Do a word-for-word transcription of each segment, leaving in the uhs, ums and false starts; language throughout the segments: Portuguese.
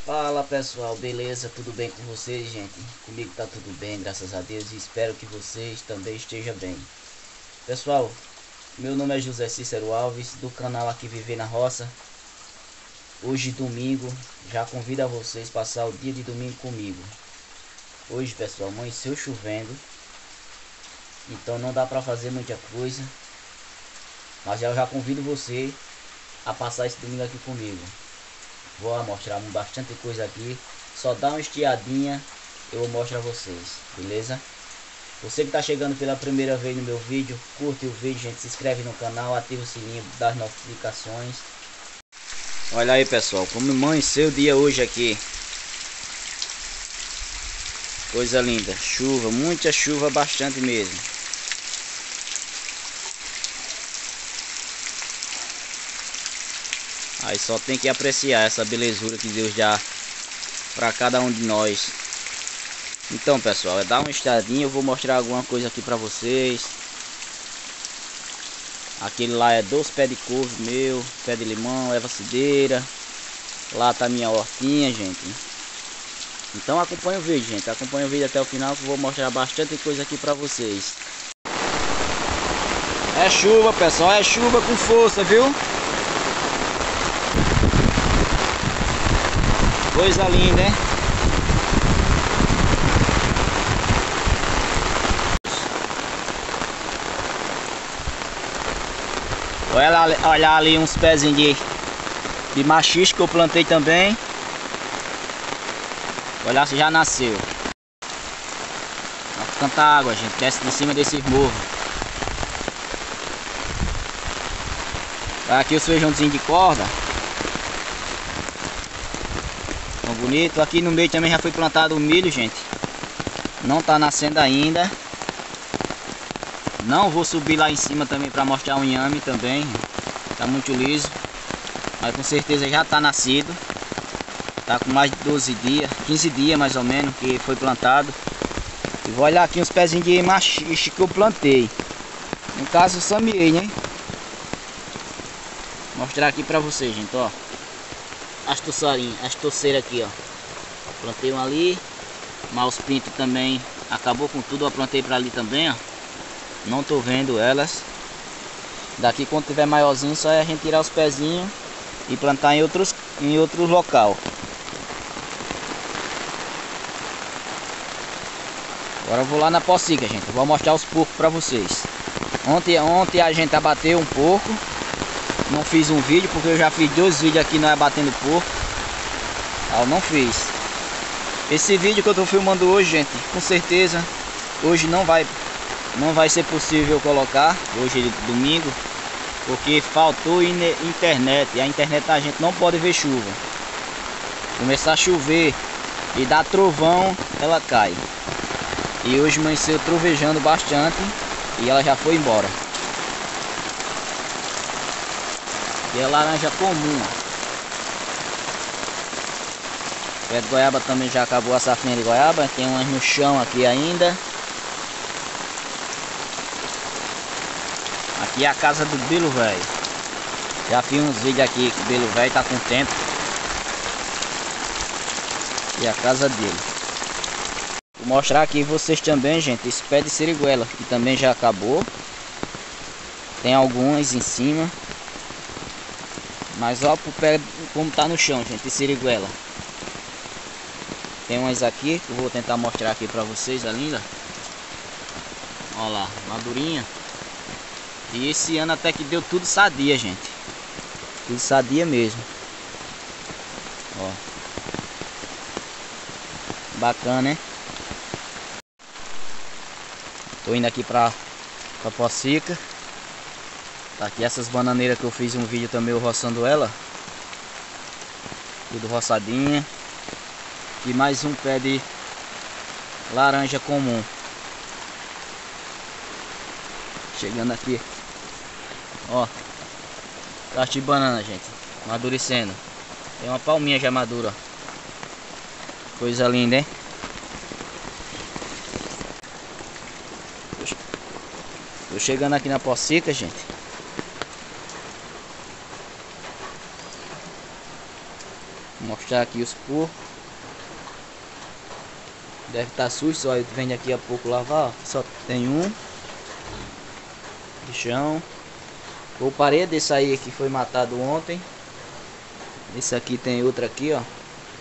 Fala pessoal, beleza? Tudo bem com vocês, gente? Comigo tá tudo bem, graças a Deus, e espero que vocês também estejam bem. Pessoal, meu nome é José Cícero Alves, do canal Aqui Viver na Roça. Hoje domingo, já convido a vocês a passar o dia de domingo comigo. Hoje, pessoal, amanheceu chovendo, então não dá pra fazer muita coisa, mas eu já convido você a passar esse domingo aqui comigo. Vou mostrar bastante coisa aqui. Só dá uma estiadinha, eu mostro a vocês, beleza? Você que está chegando pela primeira vez no meu vídeo, curte o vídeo, gente, se inscreve no canal, ativa o sininho das notificações. Olha aí, pessoal, como amanheceu o dia hoje aqui. Coisa linda, chuva, muita chuva, bastante mesmo. Aí só tem que apreciar essa belezura que Deus dá para cada um de nós. Então, pessoal, dá uma estadinha, eu vou mostrar alguma coisa aqui para vocês. Aquele lá é dois pés de couve meu, pé de limão, erva cideira. Lá tá minha hortinha, gente. Então acompanha o vídeo, gente. Acompanha o vídeo até o final que eu vou mostrar bastante coisa aqui para vocês. É chuva, pessoal, é chuva com força, viu? Coisa linda, hein? Olha, olha ali uns pezinhos de, de machixe que eu plantei também. Olha se já nasceu. Olha tanta água, gente. Desce de cima desse morro. Olha aqui os feijãozinhos de corda. Bonito, aqui no meio também já foi plantado o milho, gente. Não tá nascendo ainda. Não vou subir lá em cima também para mostrar o inhame também. Tá muito liso, mas com certeza já tá nascido. Tá com mais de doze dias, quinze dias mais ou menos que foi plantado. E vou olhar aqui uns pezinhos de machixe que eu plantei. No caso, samiei, né? Vou mostrar aqui para vocês, gente, ó. As toçarinhas, as toceiras aqui, ó. Plantei um ali. Mas os pintos também acabou com tudo. Eu plantei para ali também, ó. Não tô vendo elas. Daqui quando tiver maiorzinho, só é a gente tirar os pezinhos e plantar em outros, em outros local. Agora eu vou lá na pocica, gente. Vou mostrar os porcos para vocês. Ontem, ontem a gente abateu um porco. Não fiz um vídeo porque eu já fiz dois vídeos aqui não é batendo porco. Eu não fiz. Esse vídeo que eu tô filmando hoje, gente, com certeza hoje não vai não vai ser possível colocar hoje é domingo, porque faltou internet. E a internet da gente não pode ver chuva. Começar a chover e dar trovão, ela cai. E hoje amanheceu trovejando bastante e ela já foi embora. E é laranja comum. Pé de goiaba também já acabou a safrinha de goiaba. Tem umas no chão aqui ainda. Aqui é a casa do Belo Velho. Já fiz uns vídeos aqui que o Belo Velho tá com tempo. E a casa dele. Vou mostrar aqui vocês também, gente, esse pé de siriguela que também já acabou. Tem algumas em cima. Mas olha pro pé como tá no chão, gente, de siriguela. Tem umas aqui que eu vou tentar mostrar aqui pra vocês, a linda. Olha lá, madurinha. E esse ano até que deu tudo sadia, gente. Tudo sadia mesmo. Ó. Bacana, hein? Tô indo aqui pra, pra pocica. Tá aqui essas bananeiras que eu fiz um vídeo também eu roçando ela. Tudo roçadinha. E mais um pé de laranja comum. Chegando aqui. Ó. Cacho de banana, gente. Amadurecendo. Tem uma palminha já madura. Coisa linda, hein? Tô chegando aqui na pocica, gente. Vou mostrar aqui os porcos. Deve estar sujo, só vem aqui a pouco lavar, ó. Só tem um bichão. O parede desse aí que foi matado ontem. Esse aqui tem outro aqui, ó.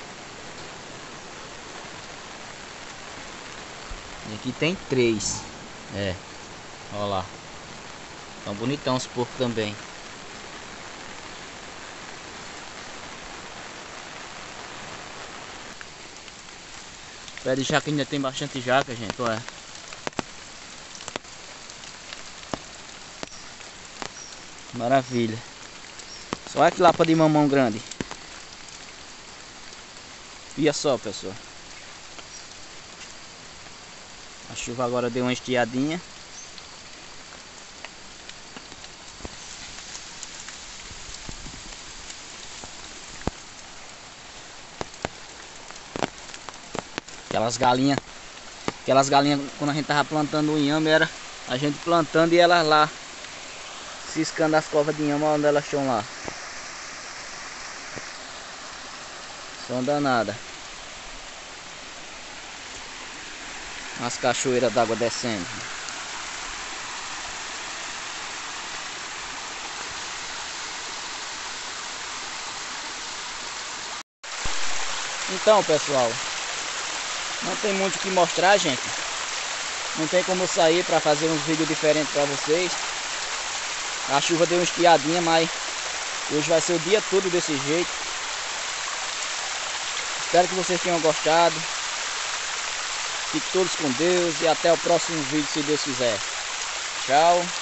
E aqui tem três. É. Olha lá. Tão bonitão os porcos também. Pé de jaca ainda tem bastante jaca, gente, olha. Maravilha. Só aqui lá para de mamão grande. Olha só, pessoal. A chuva agora deu uma estiadinha. Aquelas galinhas, aquelas galinhas quando a gente tava plantando o inhame, era a gente plantando e elas lá ciscando as covas de inhame onde elas estão lá. São danada. As cachoeiras d'água descendo. Então, pessoal, não tem muito o que mostrar, gente. Não tem como eu sair para fazer uns vídeos diferentes para vocês. A chuva deu uma estiadinha, mas hoje vai ser o dia todo desse jeito. Espero que vocês tenham gostado. Fiquem todos com Deus e até o próximo vídeo, se Deus quiser. Tchau.